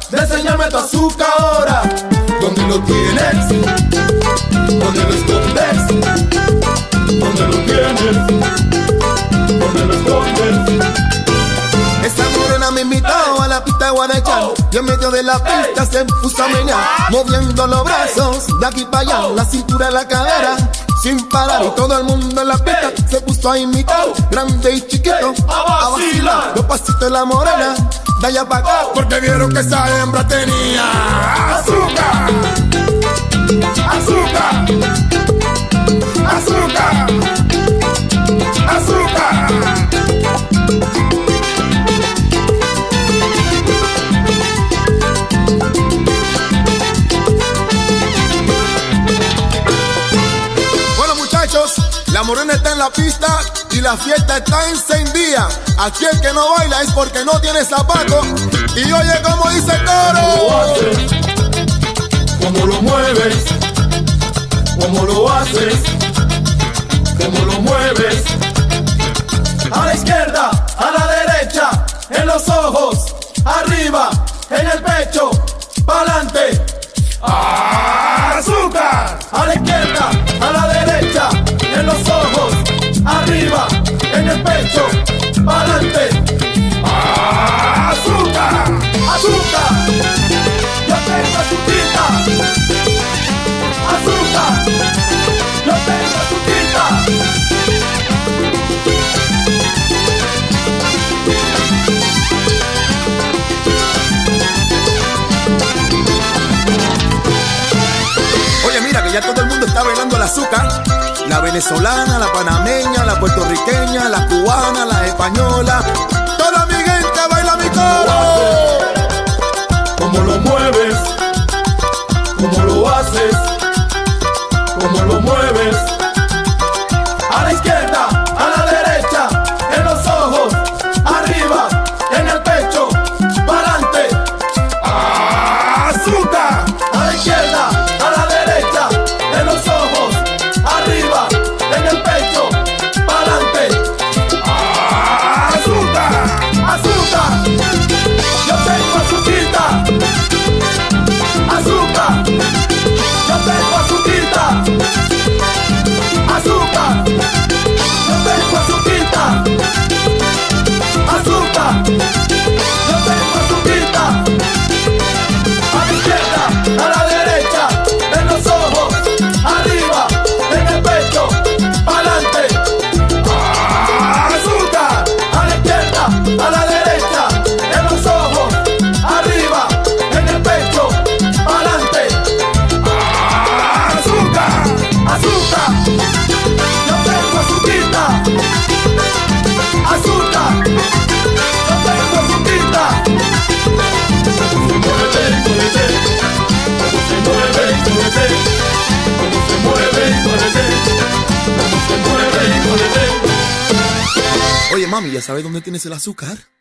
Enséñame tu azúcar ahora. ¿Dónde lo tienes? ¿Dónde lo escondes? ¿Dónde lo tienes? ¿Dónde lo escondes? Esa morena me invitó a la pista de Guadalcanal y en medio de la pista se puso a menear, moviendo los brazos de aquí para allá, la cintura y la cadera sin parar, y todo el mundo en la pista se puso a imitar, grande y chiquito, a vacilar los pasitos de la morena de allá para acá, porque vieron que esa hembra tenía azúcar, azúcar, azúcar, azúcar. La morena está en la pista y la fiesta está encendida. Aquí el que no baila es porque no tiene zapatos. Y oye como dice el coro. ¿Cómo lo mueves? ¿Cómo lo haces? ¿Cómo lo mueves? A la izquierda, a la derecha, en los ojos, arriba, en el pecho, pa'lante. ¡Azúcar! A la izquierda, a la derecha, en los ojos, arriba, en el pecho, pa'lante. ¡Azúcar! ¡Azúcar! Yo tengo azuquita. ¡Azúcar! Yo tengo azuquita. Oye, mira que ya todo el mundo está bailando el azúcar. La venezolana, la panameña, la puertorriqueña, la cubana, la española. Toda mi gente baila mi coro. ¿Cómo lo mueves? ¿Cómo lo haces? ¿Cómo lo mueves? A la izquierda, a la derecha, en los ojos, arriba, en el pecho, pa'lante. ¡Azúcar! A la izquierda, a la derecha, en los ojos, arriba, en el pecho, pa'lante. ¡Azúcar! ¡Azúcar! Yo tengo azuquita. ¡Azúcar! Yo tengo azuquita. ¡Azúcar! Yo tengo azuquita. ¡Azúcar! Yo tengo azuquita. A la izquierda, a la derecha, en los ojos, arriba, en el pecho, pa'lante. ¡Azúcar! A la izquierda, a la derecha, en los ojos, arriba, en el pecho, pa'lante. ¡Azúcar! ¡Azúcar! Yo tengo azuquita. ¡Azúcar! Yo tengo azuquita. Oye mami, ¿ya sabes dónde tienes el azúcar?